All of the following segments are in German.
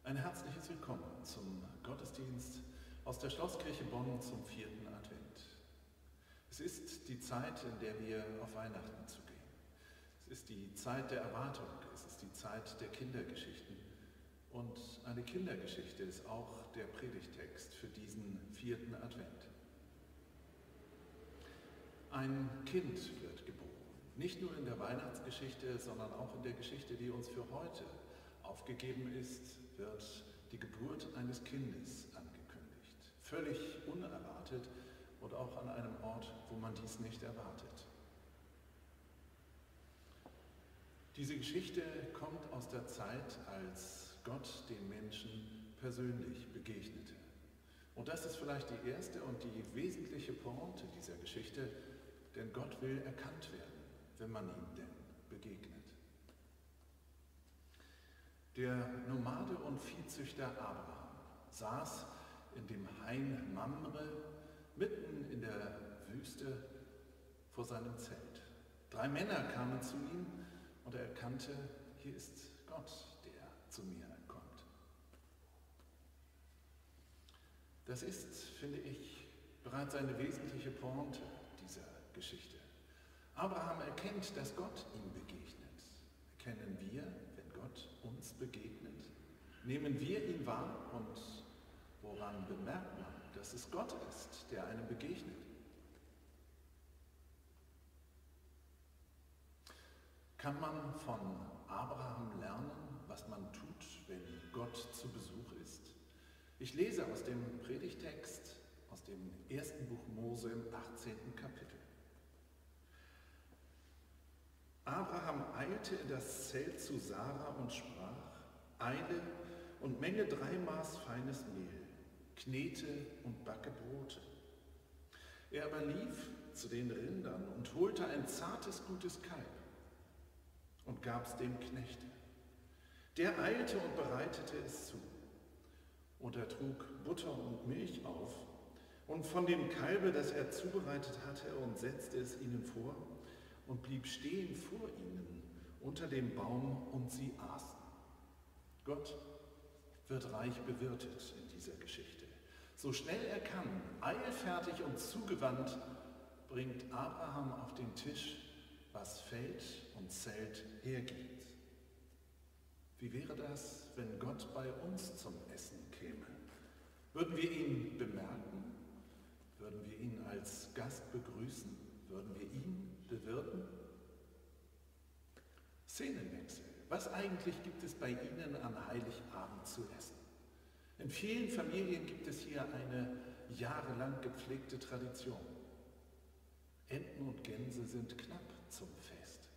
Ein herzliches Willkommen zum Gottesdienst aus der Schlosskirche Bonn zum 4. Advent. Es ist die Zeit, in der wir auf Weihnachten zugehen. Es ist die Zeit der Erwartung, es ist die Zeit der Kindergeschichten. Und eine Kindergeschichte ist auch der Predigtext für diesen 4. Advent. Ein Kind wird geboren, nicht nur in der Weihnachtsgeschichte, sondern auch in der Geschichte, die uns für heute aufgegeben ist, wird die Geburt eines Kindes angekündigt. Völlig unerwartet und auch an einem Ort, wo man dies nicht erwartet. Diese Geschichte kommt aus der Zeit, als Gott den Menschen persönlich begegnete. Und das ist vielleicht die erste und die wesentliche Pointe dieser Geschichte, denn Gott will erkannt werden, wenn man ihm denn begegnet. Der Nomade und Viehzüchter Abraham saß in dem Hain Mamre mitten in der Wüste vor seinem Zelt. 3 Männer kamen zu ihm und er erkannte, hier ist Gott, der zu mir kommt. Das ist, finde ich, bereits eine wesentliche Pointe dieser Geschichte. Abraham erkennt, dass Gott ihm begegnet. Erkennen wir, wenn Gott uns begegnet? Nehmen wir ihn wahr und woran bemerkt man, dass es Gott ist, der einem begegnet? Kann man von Abraham lernen, was man tut, wenn Gott zu Besuch ist? Ich lese aus dem Predigtext aus dem 1. Buch Mose im 18. Kapitel. Abraham eilte in das Zelt zu Sarah und sprach: Eile und menge 3 Maß feines Mehl, knete und backe Brote. Er aber lief zu den Rindern und holte ein zartes, gutes Kalb und gab's dem Knechte. Der eilte und bereitete es zu. Und er trug Butter und Milch auf und von dem Kalbe, das er zubereitet hatte, und setzte es ihnen vor und blieb stehen vor ihnen unter dem Baum, und sie aßen. Gott wird reich bewirtet in dieser Geschichte. So schnell er kann, eilfertig und zugewandt, bringt Abraham auf den Tisch, was Feld und Zelt hergibt. Wie wäre das, wenn Gott bei uns zum Essen käme? Würden wir ihn bemerken? Würden wir ihn als Gast begrüßen? Würden wir ihn bewirten? Szenenwechsel. Was eigentlich gibt es bei Ihnen an Heiligabend zu essen? In vielen Familien gibt es hier eine jahrelang gepflegte Tradition. Enten und Gänse sind knapp zum Fest.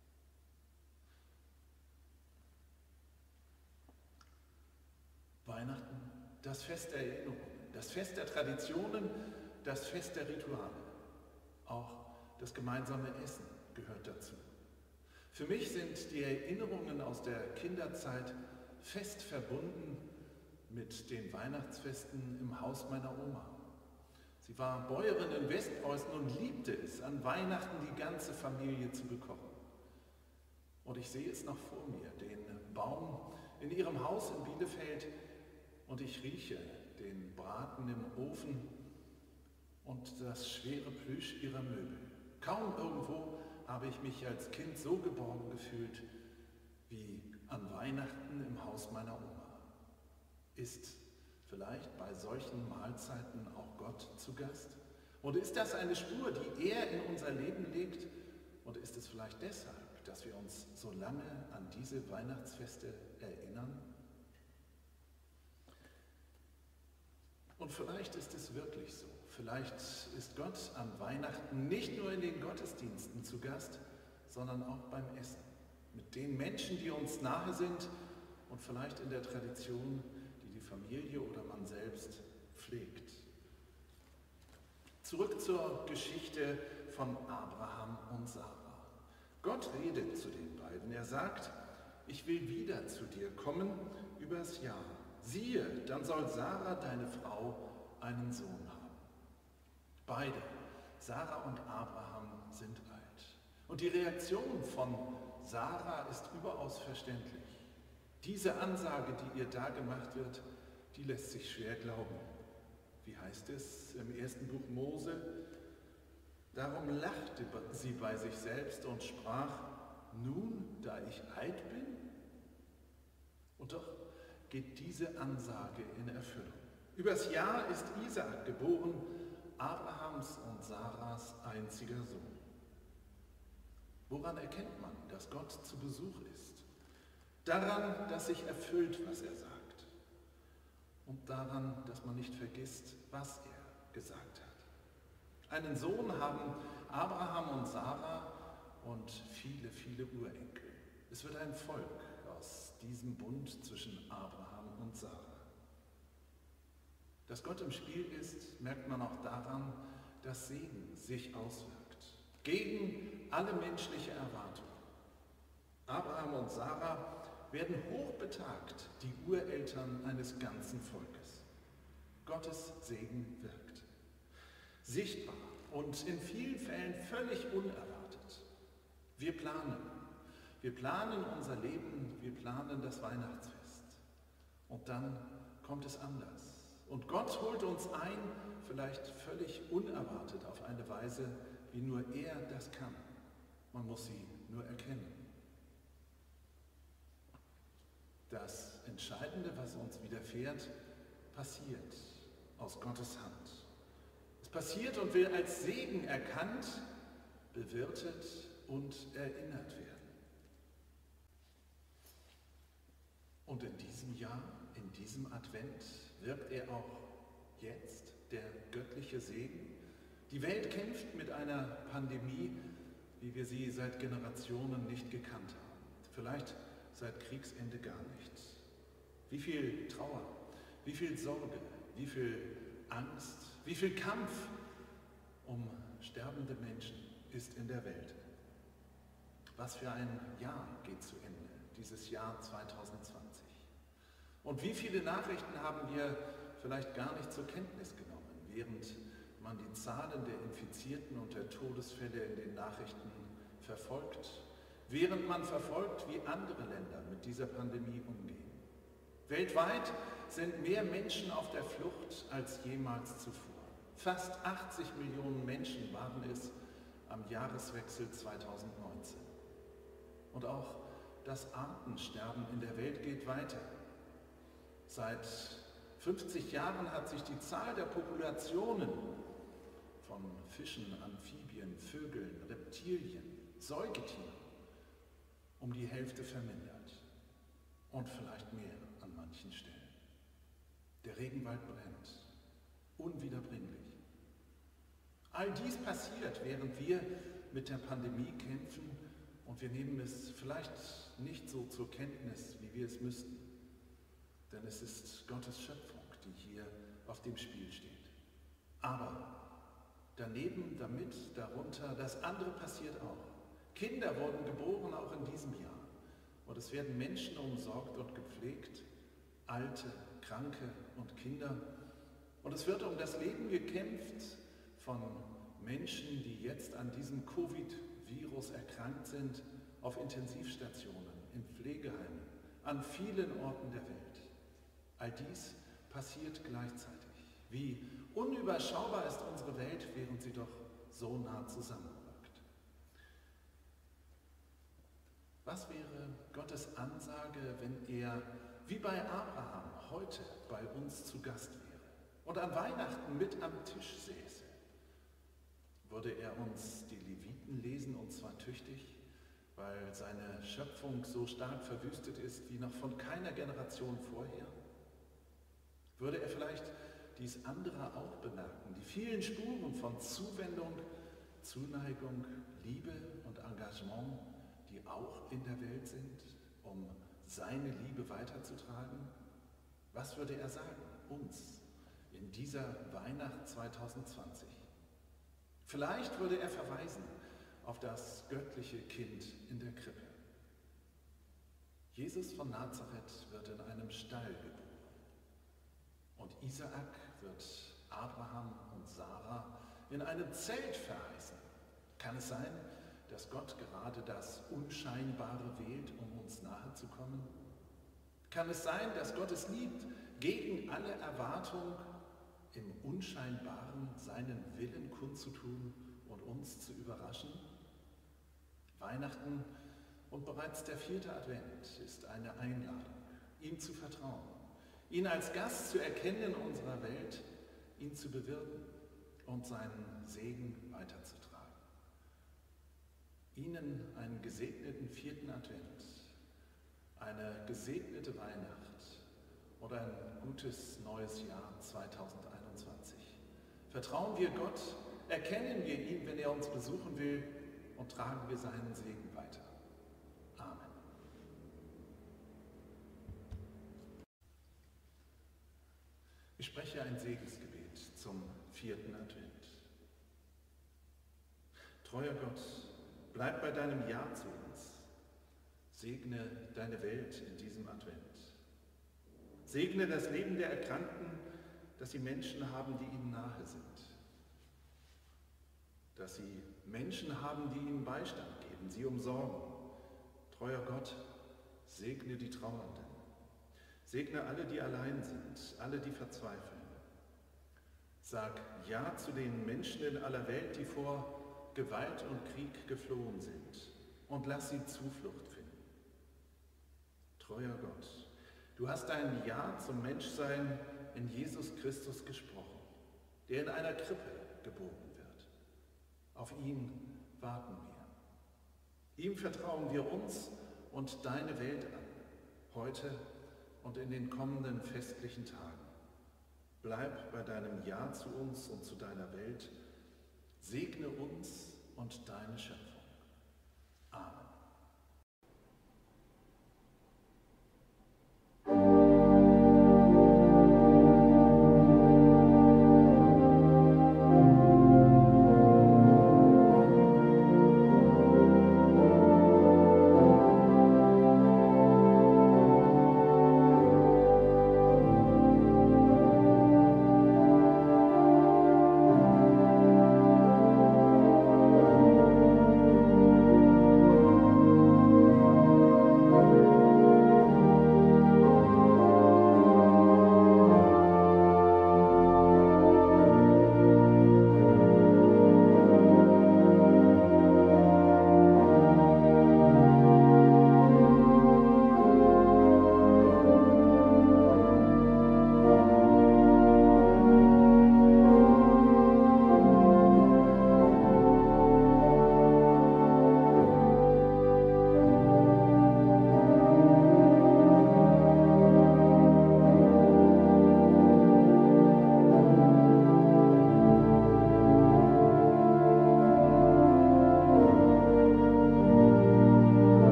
Weihnachten, das Fest der Erinnerungen, das Fest der Traditionen, das Fest der Rituale. Auch das gemeinsame Essen gehört dazu. Für mich sind die Erinnerungen aus der Kinderzeit fest verbunden mit den Weihnachtsfesten im Haus meiner Oma. Sie war Bäuerin in Westpreußen und liebte es, an Weihnachten die ganze Familie zu bekochen. Und ich sehe es noch vor mir, den Baum in ihrem Haus in Bielefeld, und ich rieche den Braten im Ofen und das schwere Plüsch ihrer Möbel. Kaum irgendwo habe ich mich als Kind so geborgen gefühlt wie an Weihnachten im Haus meiner Oma. Ist vielleicht bei solchen Mahlzeiten auch Gott zu Gast? Und ist das eine Spur, die er in unser Leben legt? Und ist es vielleicht deshalb, dass wir uns so lange an diese Weihnachtsfeste erinnern? Und vielleicht ist es wirklich so. Vielleicht ist Gott an Weihnachten nicht nur in den Gottesdiensten zu Gast, sondern auch beim Essen. Mit den Menschen, die uns nahe sind, und vielleicht in der Tradition, die die Familie oder man selbst pflegt. Zurück zur Geschichte von Abraham und Sarah. Gott redet zu den beiden. Er sagt: Ich will wieder zu dir kommen übers Jahr. Siehe, dann soll Sarah, deine Frau, einen Sohn haben. Beide, Sarah und Abraham, sind alt. Und die Reaktion von Sarah ist überaus verständlich. Diese Ansage, die ihr da gemacht wird, die lässt sich schwer glauben. Wie heißt es im ersten Buch Mose? Darum lachte sie bei sich selbst und sprach, nun, da ich alt bin? Und doch geht diese Ansage in Erfüllung. Übers Jahr ist Isaak geboren, Abrahams und Saras einziger Sohn. Woran erkennt man, dass Gott zu Besuch ist? Daran, dass sich erfüllt, was er sagt. Und daran, dass man nicht vergisst, was er gesagt hat. Einen Sohn haben Abraham und Sarah und viele, viele Urenkel. Es wird ein Volk aus diesem Bund zwischen Abraham und Sarah. Dass Gott im Spiel ist, merkt man auch daran, dass Segen sich auswirkt. Gegen alle menschliche Erwartung. Abraham und Sarah werden hochbetagt, die Ureltern eines ganzen Volkes. Gottes Segen wirkt. Sichtbar und in vielen Fällen völlig unerwartet. Wir planen. Wir planen unser Leben, wir planen das Weihnachtsfest. Und dann kommt es anders. Und Gott holt uns ein, vielleicht völlig unerwartet auf eine Weise, wie nur er das kann. Man muss sie nur erkennen. Das Entscheidende, was uns widerfährt, passiert aus Gottes Hand. Es passiert und will als Segen erkannt, bewirtet und erinnert werden. Und in diesem Jahr, in diesem Advent, wirkt er auch jetzt, der göttliche Segen. Die Welt kämpft mit einer Pandemie, wie wir sie seit Generationen nicht gekannt haben. Vielleicht seit Kriegsende gar nicht. Wie viel Trauer, wie viel Sorge, wie viel Angst, wie viel Kampf um sterbende Menschen ist in der Welt. Was für ein Jahr geht zu Ende, dieses Jahr 2020. Und wie viele Nachrichten haben wir vielleicht gar nicht zur Kenntnis genommen, während man die Zahlen der Infizierten und der Todesfälle in den Nachrichten verfolgt, während man verfolgt, wie andere Länder mit dieser Pandemie umgehen. Weltweit sind mehr Menschen auf der Flucht als jemals zuvor. Fast 80 Millionen Menschen waren es am Jahreswechsel 2019. Und auch das Artensterben in der Welt geht weiter. Seit 50 Jahren hat sich die Zahl der Populationen von Fischen, Amphibien, Vögeln, Reptilien, Säugetieren um die Hälfte vermindert. Und vielleicht mehr an manchen Stellen. Der Regenwald brennt, unwiederbringlich. All dies passiert, während wir mit der Pandemie kämpfen und wir nehmen es vielleicht nicht so zur Kenntnis, wie wir es müssten. Denn es ist Gottes Schöpfung, die hier auf dem Spiel steht. Aber daneben, darunter, das andere passiert auch. Kinder wurden geboren, auch in diesem Jahr. Und es werden Menschen umsorgt und gepflegt, Alte, Kranke und Kinder. Und es wird um das Leben gekämpft von Menschen, die jetzt an diesem Covid-Virus erkrankt sind, auf Intensivstationen, in Pflegeheimen, an vielen Orten der Welt. All dies passiert gleichzeitig. Wie unüberschaubar ist unsere Welt, während sie doch so nah zusammenrückt. Was wäre Gottes Ansage, wenn er, wie bei Abraham, heute bei uns zu Gast wäre und an Weihnachten mit am Tisch säße? Würde er uns die Leviten lesen, und zwar tüchtig, weil seine Schöpfung so stark verwüstet ist wie noch von keiner Generation vorher? Würde er vielleicht dies andere auch bemerken, die vielen Spuren von Zuwendung, Zuneigung, Liebe und Engagement, die auch in der Welt sind, um seine Liebe weiterzutragen? Was würde er sagen, uns, in dieser Weihnacht 2020? Vielleicht würde er verweisen auf das göttliche Kind in der Krippe. Jesus von Nazareth wird in einem Stall geboren. Und Isaak wird Abraham und Sarah in einem Zelt verheißen. Kann es sein, dass Gott gerade das Unscheinbare wählt, um uns nahe zu kommen? Kann es sein, dass Gott es liebt, gegen alle Erwartung im Unscheinbaren seinen Willen kundzutun und uns zu überraschen? Weihnachten und bereits der 4. Advent ist eine Einladung, ihm zu vertrauen, ihn als Gast zu erkennen in unserer Welt, ihn zu bewirten und seinen Segen weiterzutragen. Ihnen einen gesegneten 4. Advent, eine gesegnete Weihnacht und ein gutes neues Jahr 2021. Vertrauen wir Gott, erkennen wir ihn, wenn er uns besuchen will, und tragen wir seinen Segen weiter. Amen. Ich spreche ein Segensgebet zum 4. Advent. Treuer Gott, bleib bei deinem Ja zu uns. Segne deine Welt in diesem Advent. Segne das Leben der Erkrankten, dass sie Menschen haben, die ihnen nahe sind. Dass sie Menschen haben, die ihnen Beistand geben, sie umsorgen. Treuer Gott, segne die Trauernden. Segne alle, die allein sind, alle, die verzweifeln. Sag Ja zu den Menschen in aller Welt, die vor Gewalt und Krieg geflohen sind, und lass sie Zuflucht finden. Treuer Gott, du hast dein Ja zum Menschsein in Jesus Christus gesprochen, der in einer Krippe geboren wird. Auf ihn warten wir. Ihm vertrauen wir uns und deine Welt an, heute und in den kommenden festlichen Tagen. Bleib bei deinem Ja zu uns und zu deiner Welt. Segne uns und deine Schöpfung.